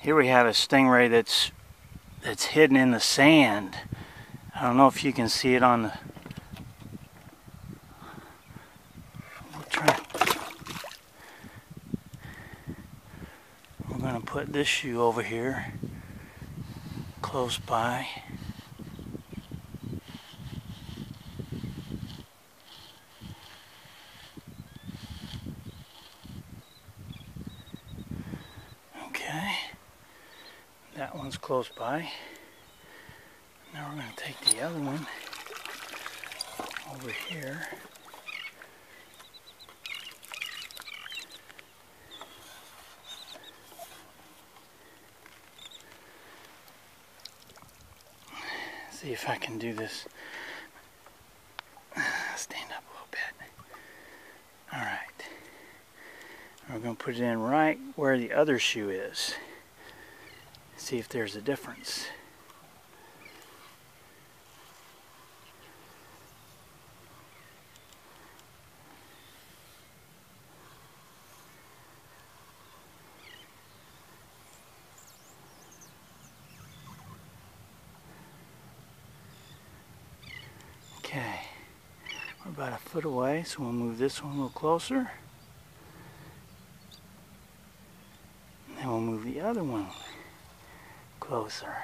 Here we have a stingray that's hidden in the sand. I don't know if you can see it on the... We'll try. We're going to put this shoe over here, close by. Okay, that one's close by. Now we're going to take the other one over here. See if I can do this. Stand up a little bit. Alright. We're going to put it in right where the other shoe is. See if there's a difference. Okay, we're about a foot away, so we'll move this one a little closer. And then we'll move the other one closer.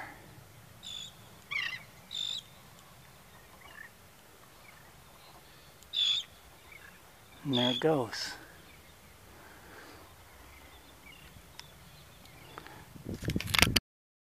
And there it goes.